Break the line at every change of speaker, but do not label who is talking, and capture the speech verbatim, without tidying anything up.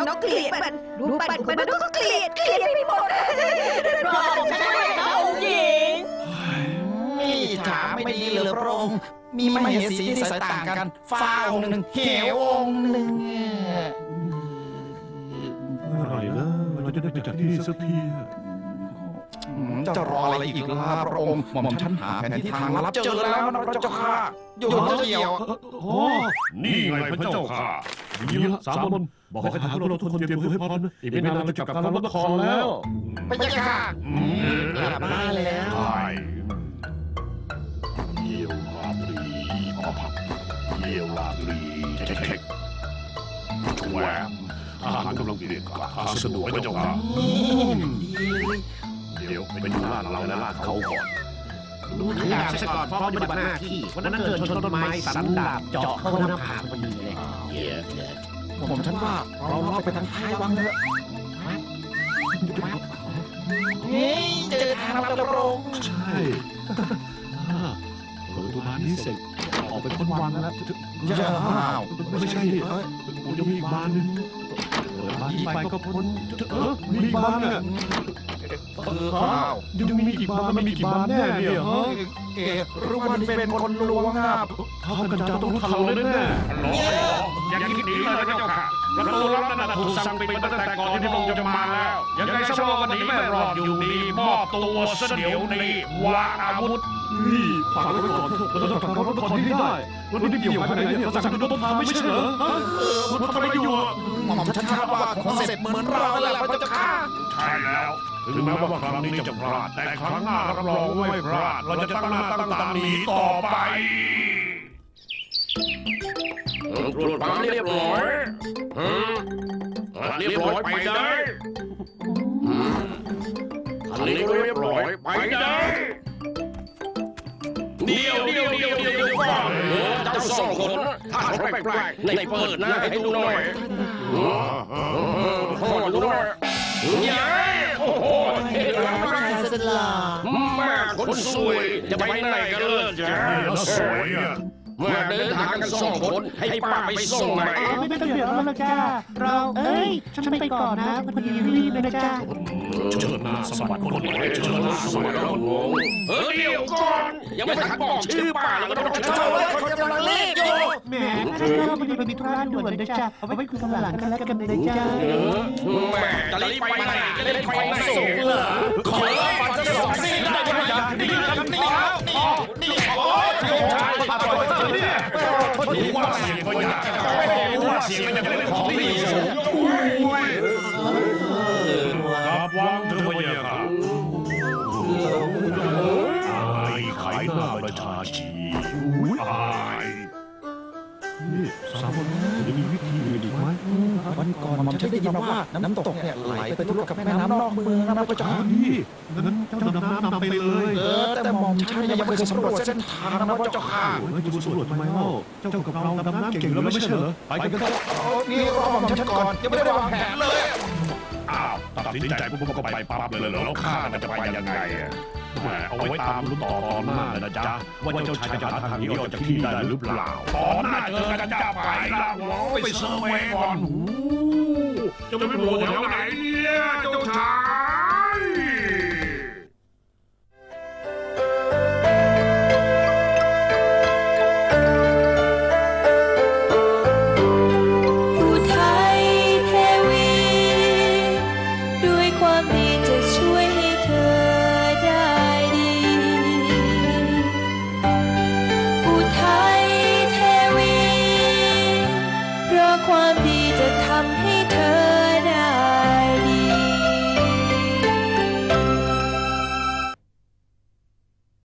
น้องเกลียดมันรูปปั้นของมันก็เกลียดเกลียดไปหมดรอฉันด้วยนะองค์หญิง
นี่ถามไม่ดีเลยพระองค์มีมเหสีที่สายต่างกันฟ้าองค์หนึ่งเหวองค์หนึ่ง
เมื่อไหร่นะเราจะได้ไปจากที่นี่สักที
จะรออะไรอีกล่ะพระองค์หม่อมฉันหาแผนที่ทางลับเจอแล้วนะพระเจ้าค่ะอยู่ที่เดียว
โอ้นี่ไงพระเจ้าค่ะนี่ละสามคนบอกให้ทหารเราทุกคนเตรียมตัวให้พร้อมนะอีกไม่นานเราจะกลับการรับนครแล้ว
พระเจ้าค่ะกลับมาแล้ว
เยี่ยวลาตรีอภัพเยี่ยวลาตรีเช็คแหวมทหารกำลังเปลี่ยนกลับทางสะดวกพระเจ้าค่ะเดี๋ยวไปดูลาดเราและลาดเขาก่อน
ดูทางดาบซะก่อนพร้อมปฏิบัติหน้าที่วันนั้นเกิดชนต้นไม้สันดาบเจาะเข้าหน้าผากพอดีเลย
ผมฉันว่าเราลอดไปทางท้ายวังเถอะเฮ้ยเจอทางเราแล้วพระองค์
ใช่เปิดตัวมานี้เสร็จออกไปพ้นวังแล้ว
จะอ้าว
ไม่ใช่ผมจะมีอีกบ้านนึงเปิดบ้านที่ไปก็พ้นเออมีอีกบ้านอ่ะ
เอออ้าว
ยังมีกี่บ้านมันมีกี่บ้านแน่เนี่ยฮะ
เอ๋รู้ว่านี่เป็นคนลวงอ่ะ
ท้าวกันจาต้องรู้ทันเราแน่
ๆอย่าคิดหนีเลยพระเจ้าค่ะประตูลับนั้นถูกสั่งปิดมาตั้งแต่ก่อนที่พระองค์จะมาแล้วยังไงซะว่าวันนี้ไม่รอดอยู่ดีมอบตัวซะเดี๋ยวนี้วางอาวุธ
นี่ฝากไว้ก่อนเราต้องกลับการรับนครที่ได้วันนี้เกี่ยวกับไหนเนี่ยเราสั่งโดนต้นทางไม่ใช่เหรอฮะมันทำอะไรอยู่อ่ะ
หม่อมฉันคาดว่าคงเสร็จเหมือนเราแล้วพระเจ้าค่ะ
ใช่แล้วถึงแม้ว่าครั้งนี้จะพลาดแต่ครั้งหน้ารับรองไม่พลาดเราจะตั้งหน้าตั้งตาหนีต่อไปตรวจความเรียบร้อยเรียบร้อยไปได้อันนี้เรียบร้อยไปได้เดียวเดียวเดียวเดียวเดียวก่อนเจ้าสองคนถ้าเขาแปลกๆในเปิดหน้าให้ดูหน่อยพ่อดูหน่อยยัยโอ้โหเห็นแล้วแม่คนสวยจะไปไหนกันเลยจ้าสวยอ่ะเมื่อเดินทางกันสองคนให้ป้าไปส่งไหม
ไม่ต้องเดี๋ยวแล้วจ้าเราเอ้ยฉันไปก่อนนะพอดีรีบเลยนะจ้า
เชิญนาสมัครคนไหนเชิญนาสมัครคนงง
เฮ้ยเดี๋ยวก่อนยังไม่ทันบอกชื่อป้าเลยก็ต้องเชิญเลย
คนกำลังรีบอยู่
แหมถ้าเราไปมีธุระด่วนนะจ้าเอาไว้คุยกันหลังกันแล้วกันเลยจ้า
แม่จะรีบไปไหนจะรีบไปไหนส่งเหรอขอฟันจะสองซี่ได้ไหมจ๊ะนี่ครับนี่ครับนี่นี่โอ้ยโยมชายมาต่อยเธอเนี่ยรู้ว่าเสียงก็อยากจะเข้าไปรู้ว่าเสียงมันจะเป็นของที่สูง
กลับวังเถอะพะยะค่ะอายขายหน้าประชาชีอายนี่สามคนจะมีวิธีอื่นอีกไหม
วันก่อนฉันได้ยินมาว่าน้ำตกเนี่ยไหลไปทะลุกับแม่น้ำนอกเมืองนะพระเจ้า
นี่งั้นเจ้าดำน้ำนำไปเลย
เออแต่หม่อมฉันยังไม่เคยสำรวจเส้นทางนะพระเจ้าค่ะ
จะสำรวจทำไมเล่าเจ้ากับเราดำน้ำเก่งแล้วไม่ใช่เหรอไปกันเถอะ
นี่รอหม่อมฉันก่อนยังไม่ได้วางแผนเลย
อ้าวตัดสินใจปุ๊บก็ไปปั๊บเลยเหรอแล้วข้าจะไปยังไงแหมเอาไว้ตามลุ้นต่อตอนหน้านะจ๊ะว่าเจ้าชายจะหาทางนี้ออกจากที่ได้หรือเปล่าตอนหน้าเจอกันจะไปละหัวไปเซอร์เวย์ก่อนจะไปโผล่แถวไหนเนี่ยเจ้าชาย
อุทัยเทวีด้วยความดีจะช่วยให้เธอได้ดีอุทัยเทวีเพราะความดีจะทำให้เธอ